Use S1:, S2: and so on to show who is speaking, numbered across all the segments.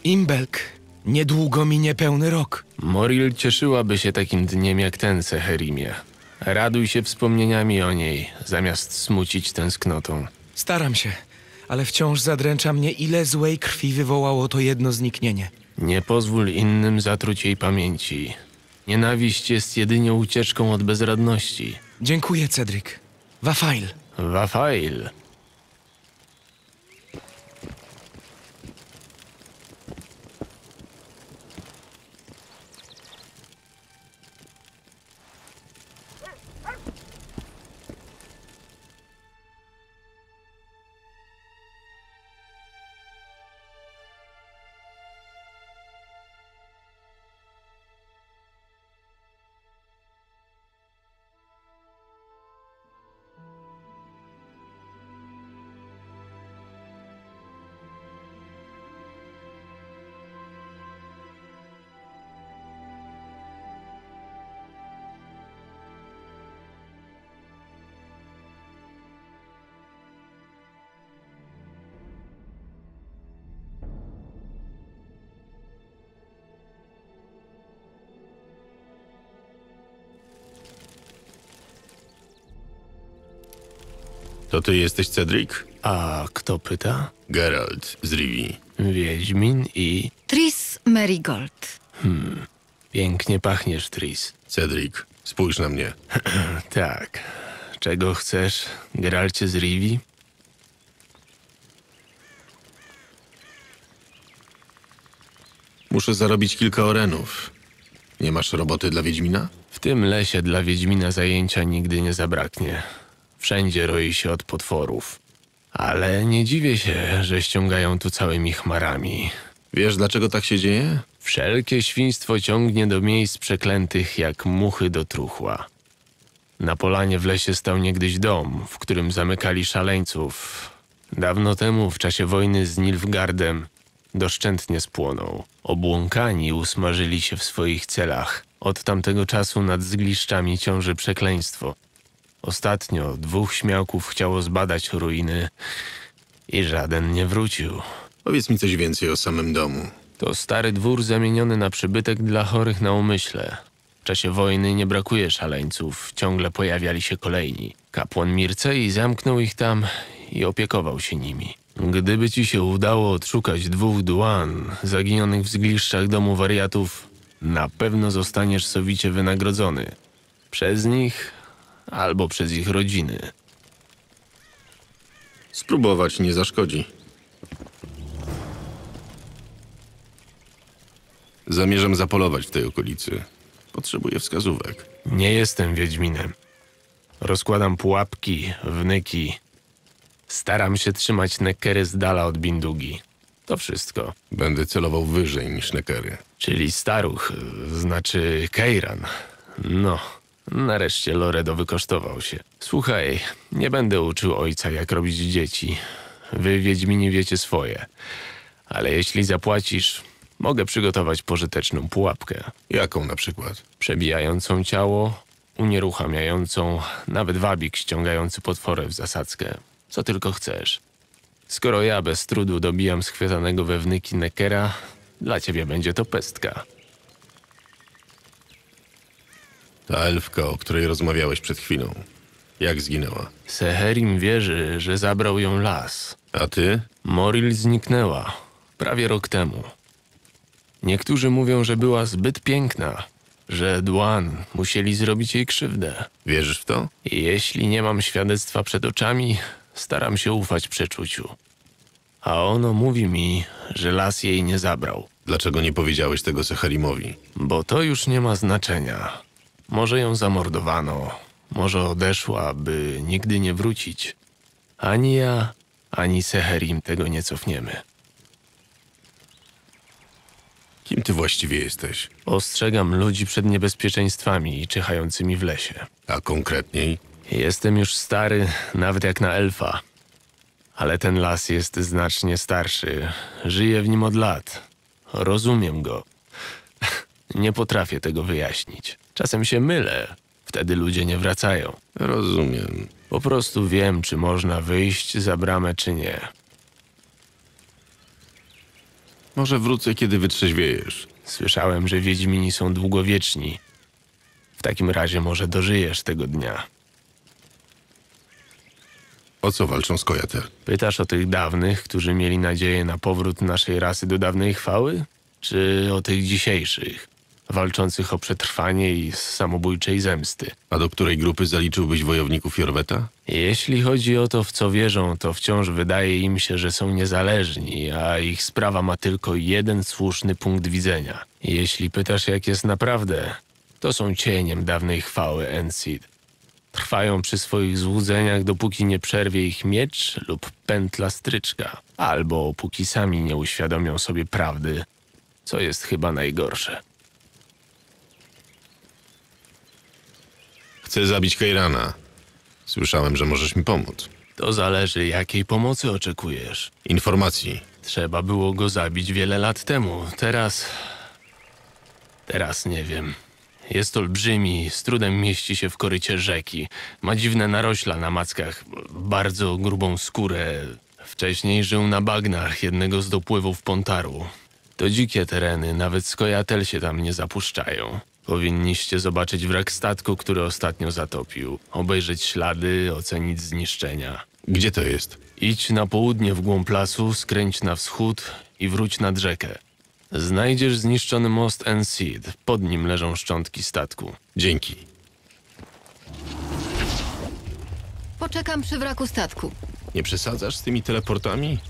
S1: Imbelk. Niedługo minie pełny rok.
S2: Moril cieszyłaby się takim dniem jak ten, Seherimie. Raduj się wspomnieniami o niej, zamiast smucić tęsknotą.
S1: Staram się, ale wciąż zadręcza mnie, ile złej krwi wywołało to jedno zniknienie.
S2: Nie pozwól innym zatruć jej pamięci. Nienawiść jest jedynie ucieczką od bezradności.
S1: Dziękuję, Cedric. Wafail.
S2: Wafail.
S3: To ty jesteś Cedric?
S2: A kto pyta?
S3: Geralt z Rivii.
S2: Wiedźmin i...
S4: Tris Merigold.
S2: Pięknie pachniesz, Tris.
S3: Cedric, spójrz na mnie.
S2: Tak. Czego chcesz, Geralcie z Rivii?
S3: Muszę zarobić kilka orenów. Nie masz roboty dla Wiedźmina?
S2: W tym lesie dla Wiedźmina zajęcia nigdy nie zabraknie. Wszędzie roi się od potworów. Ale nie dziwię się, że ściągają tu całymi chmarami.
S3: Wiesz, dlaczego tak się dzieje?
S2: Wszelkie świństwo ciągnie do miejsc przeklętych jak muchy do truchła. Na polanie w lesie stał niegdyś dom, w którym zamykali szaleńców. Dawno temu, w czasie wojny z Nilfgaardem, doszczętnie spłonął. Obłąkani usmażyli się w swoich celach. Od tamtego czasu nad zgliszczami ciąży przekleństwo. Ostatnio 2 śmiałków chciało zbadać ruiny i żaden nie wrócił.
S3: Powiedz mi coś więcej o samym domu.
S2: To stary dwór zamieniony na przybytek dla chorych na umyśle. W czasie wojny nie brakuje szaleńców, ciągle pojawiali się kolejni. Kapłan Mircei zamknął ich tam i opiekował się nimi. Gdyby ci się udało odszukać 2 duan zaginionych w zgliszczach domu wariatów, na pewno zostaniesz sowicie wynagrodzony. Przez nich albo przez ich rodziny.
S3: Spróbować nie zaszkodzi. Zamierzam zapolować w tej okolicy. Potrzebuję wskazówek.
S2: Nie jestem wiedźminem. Rozkładam pułapki, wnyki. Staram się trzymać nekery z dala od bindugi. To wszystko.
S3: Będę celował wyżej niż nekery.
S2: Czyli staruch, znaczy Kejran. No, nareszcie Loredo wykosztował się. Słuchaj, nie będę uczył ojca, jak robić dzieci. Wy, wiedźmini, wiecie swoje. Ale jeśli zapłacisz, mogę przygotować pożyteczną pułapkę.
S3: Jaką na przykład?
S2: Przebijającą ciało, unieruchamiającą, nawet wabik ściągający potworę w zasadzkę. Co tylko chcesz. Skoro ja bez trudu dobijam schwytanego we wnyki nekera, dla ciebie będzie to pestka.
S3: Ta elfka, o której rozmawiałeś przed chwilą. Jak zginęła?
S2: Seherim wierzy, że zabrał ją las.
S3: A ty?
S2: Moril zniknęła prawie rok temu. Niektórzy mówią, że była zbyt piękna, że Dwan musieli zrobić jej krzywdę.
S3: Wierzysz w to?
S2: I jeśli nie mam świadectwa przed oczami, staram się ufać przeczuciu. A ono mówi mi, że las jej nie zabrał.
S3: Dlaczego nie powiedziałeś tego Seherimowi?
S2: Bo to już nie ma znaczenia. Może ją zamordowano, może odeszła, by nigdy nie wrócić. Ani ja, ani Seherim tego nie cofniemy.
S3: Kim ty właściwie jesteś?
S2: Ostrzegam ludzi przed niebezpieczeństwami czyhającymi w lesie.
S3: A konkretniej?
S2: Jestem już stary, nawet jak na elfa. Ale ten las jest znacznie starszy. Żyję w nim od lat. Rozumiem go. Nie potrafię tego wyjaśnić. Czasem się mylę. Wtedy ludzie nie wracają.
S3: Rozumiem.
S2: Po prostu wiem, czy można wyjść za bramę, czy nie.
S3: Może wrócę, kiedy wytrzeźwiejesz.
S2: Słyszałem, że Wiedźmini są długowieczni. W takim razie może dożyjesz tego dnia.
S3: O co walczą Skojatel?
S2: Pytasz o tych dawnych, którzy mieli nadzieję na powrót naszej rasy do dawnej chwały? Czy o tych dzisiejszych, walczących o przetrwanie i z samobójczej zemsty?
S3: A do której grupy zaliczyłbyś wojowników Jorweta?
S2: Jeśli chodzi o to, w co wierzą, to wciąż wydaje im się, że są niezależni, a ich sprawa ma tylko jeden słuszny punkt widzenia. Jeśli pytasz, jak jest naprawdę, to są cieniem dawnej chwały Ensid. Trwają przy swoich złudzeniach, dopóki nie przerwie ich miecz lub pętla stryczka, albo póki sami nie uświadomią sobie prawdy, co jest chyba najgorsze.
S3: Chcę zabić Keirana. Słyszałem, że możesz mi pomóc.
S2: To zależy, jakiej pomocy oczekujesz.
S3: Informacji.
S2: Trzeba było go zabić wiele lat temu. Teraz nie wiem. Jest olbrzymi, z trudem mieści się w korycie rzeki. Ma dziwne narośla na mackach, bardzo grubą skórę. Wcześniej żył na bagnach jednego z dopływów Pontaru. To dzikie tereny, nawet skojatel się tam nie zapuszczają. Powinniście zobaczyć wrak statku, który ostatnio zatopił. Obejrzeć ślady, ocenić zniszczenia.
S3: Gdzie to jest?
S2: Idź na południe w głąb lasu, skręć na wschód i wróć nad rzekę. Znajdziesz zniszczony most Ensid. Pod nim leżą szczątki statku.
S3: Dzięki.
S4: Poczekam przy wraku statku.
S3: Nie przesadzasz z tymi teleportami?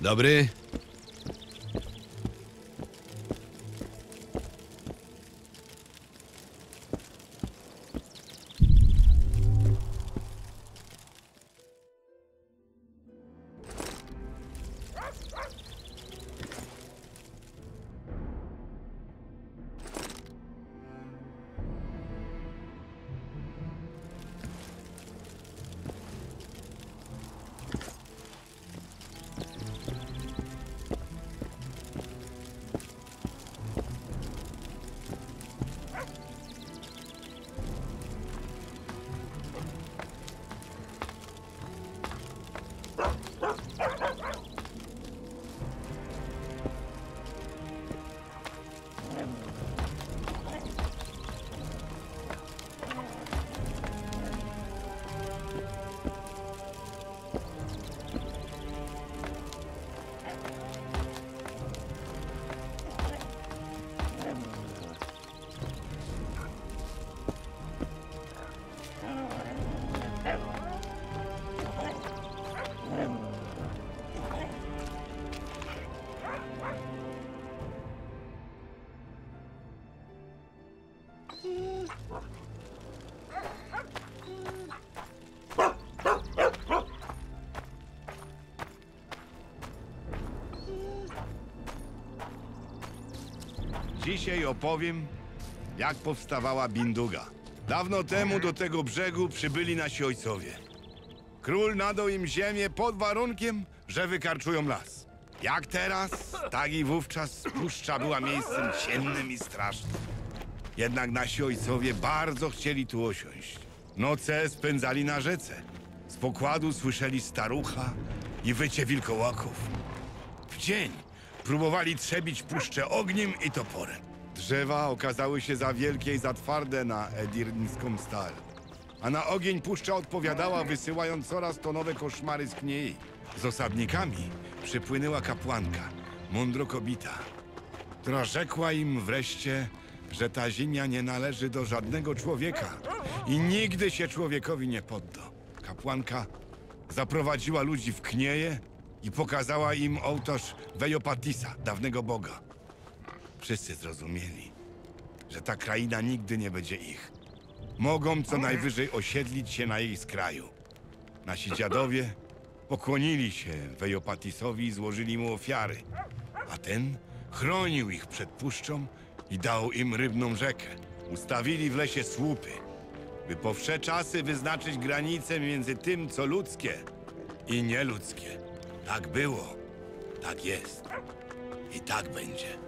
S5: Dobry?
S6: Dzisiaj opowiem, jak powstawała Binduga. Dawno temu do tego brzegu przybyli nasi ojcowie. Król nadał im ziemię pod warunkiem, że wykarczują las. Jak teraz, tak i wówczas puszcza była miejscem ciemnym i strasznym. Jednak nasi ojcowie bardzo chcieli tu osiąść. Noce spędzali na rzece. Z pokładu słyszeli starucha i wycie wilkołaków. W dzień próbowali trzebić puszczę ogniem i toporem. Drzewa okazały się za wielkie i za twarde na edirnską stal. A na ogień puszcza odpowiadała, wysyłając coraz to nowe koszmary z kniei. Z osadnikami przypłynęła kapłanka, mądro kobieta, która rzekła im wreszcie, że ta ziemia nie należy do żadnego człowieka i nigdy się człowiekowi nie podda. Kapłanka zaprowadziła ludzi w knieje i pokazała im ołtarz Vejopatisa, dawnego boga. Wszyscy zrozumieli, że ta kraina nigdy nie będzie ich. Mogą co najwyżej osiedlić się na jej skraju. Nasi dziadowie pokłonili się Vejopatisowi i złożyli mu ofiary, a ten chronił ich przed puszczą i dał im rybną rzekę. Ustawili w lesie słupy, by po wsze czasy wyznaczyć granicę między tym, co ludzkie i nieludzkie. Tak było, tak jest i tak będzie.